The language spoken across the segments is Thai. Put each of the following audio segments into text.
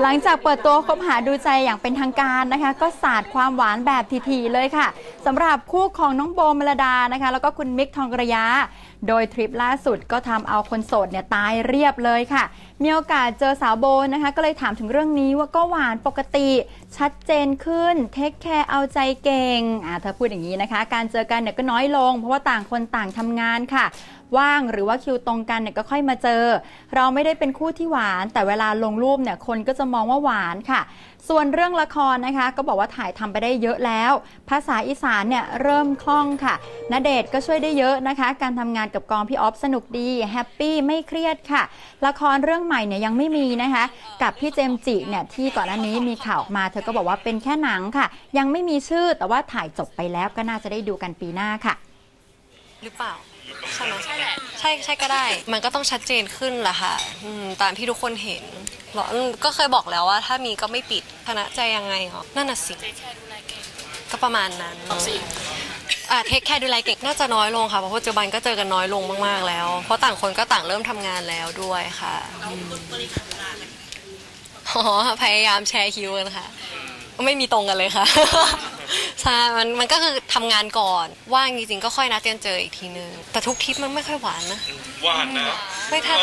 หลังจากเปิดตัวคบหาดูใจอย่างเป็นทางการนะคะก็สาดความหวานแบบทีๆเลยค่ะสำหรับคู่ของน้องโบเมลดานะคะแล้วก็คุณมิกทองกระยาโดยทริปล่าสุดก็ทำเอาคนโสดเนี่ยตายเรียบเลยค่ะมีโอกาสเจอสาวโบนะคะก็เลยถามถึงเรื่องนี้ว่าก็หวานปกติชัดเจนขึ้นเทคแคร์เอาใจเก่งเธอพูดอย่างนี้นะคะการเจอกันเนี่ยก็น้อยลงเพราะว่าต่างคนต่างทำงานค่ะว่างหรือว่าคิวตรงกันเนี่ยก็ค่อยมาเจอเราไม่ได้เป็นคู่ที่หวานแต่เวลาลงรูปเนี่ยคนก็จะมองว่าหวานค่ะส่วนเรื่องละครนะคะก็บอกว่าถ่ายทำไปได้เยอะแล้วภาษาอีสานเนี่ยเริ่มคล่องค่ะณเดชน์ก็ช่วยได้เยอะนะคะการทำงานกับกองพี่ออฟสนุกดีแฮปปี้ไม่เครียดค่ะละครเรื่องใหม่เนี่ยยังไม่มีนะคะกับพี่เจมส์จิเนี่ยที่ก่อนหน้านี้มีข่าวออกมาเธอก็บอกว่าเป็นแค่หนังค่ะยังไม่มีชื่อแต่ว่าถ่ายจบไปแล้วก็น่าจะได้ดูกันปีหน้าค่ะหรือเปล่าใช่ไหมใช่แหละใช่ก็ได้มันก็ต้องชัดเจนขึ้นแหละค่ะตามที่ทุกคนเห็นก็เคยบอกแล้วว่าถ้ามีก็ไม่ปิดคณะใจยังไงเหรอนั่นน่ะสิก็ประมาณนั้นเทคแคร์ดูแลเก่งน่าจะน้อยลงค่ะเพราะปัจจุบันก็เจอกันน้อยลงมากๆแล้วเพราะต่างคนก็ต่างเริ่มทำงานแล้วด้วยค่ะพยายามแชร์คิวกันค่ะไม่มีตรงกันเลยค่ะใช่มันก็คือทำงานก่อนว่างจริงๆก็ค่อยนัดกันเจออีกทีนึงแต่ทุกทริปมันไม่ค่อยหวานนะหวานนะไม่ถ้า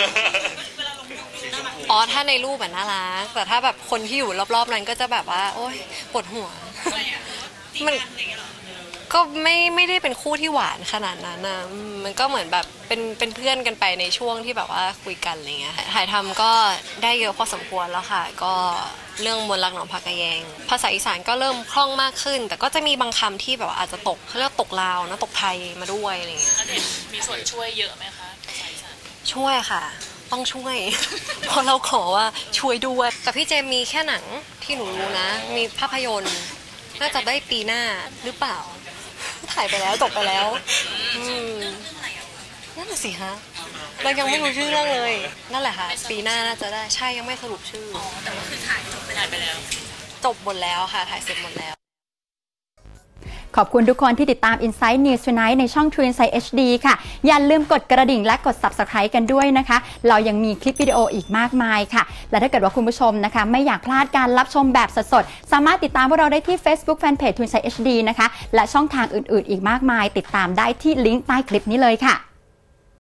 ถ้าในรูปแบบน่ารักแต่ถ้าแบบคนที่อยู่รอบๆนั้นก็จะแบบว่าโอ๊ยปวดหัวมันก็ไม่ได้เป็นคู่ที่หวานขนาดนั้นนะมันก็เหมือนแบบเป็นเพื่อนกันไปในช่วงที่แบบว่าคุยกันอะไรเงี้ยถ่ายทำก็ได้เยอะพอสมควรแล้วค่ะก็เรื่องมนต์รักหนองผักกะแยงภาษาอีสานก็เริ่มคล่องมากขึ้นแต่ก็จะมีบางคำที่แบบว่าอาจจะตกเขาเรียกตกลาวนะตกไทยมาด้วยอะไรเงี้ยมีส่วนช่วยเยอะไหมคะช่วยค่ะต้องช่วยเพราะเราขอว่าช่วยด้วยแต่พี่เจมมีแค่หนังที่หนูรู้นะมีภาพยนตร์น่าจะได้ปีหน้าหรือเปล่าถ่ายไปแล้วจบไปแล้วนั่นแหละสิฮะเรายังไม่รู้ชื่อเรื่องเลยนั่นแหละค่ะปีหน้าน่าจะได้ใช่ยังไม่สรุปชื่อแต่ว่าคือถ่ายจบไปแล้วจบหมดแล้วค่ะถ่ายเสร็จหมดแล้วขอบคุณทุกคนที่ติดตาม Insight News Tonight ในช่อง True Insight HD ค่ะอย่าลืมกดกระดิ่งและกด Subscribe กันด้วยนะคะเรายังมีคลิปวิดีโออีกมากมายค่ะและถ้าเกิดว่าคุณผู้ชมนะคะไม่อยากพลาดการรับชมแบบสดๆสามารถติดตามพวกเราได้ที่ Facebook Fanpage True Insight HD นะคะและช่องทางอื่นๆอีกมากมายติดตามได้ที่ลิงก์ใต้คลิปนี้เลยค่ะ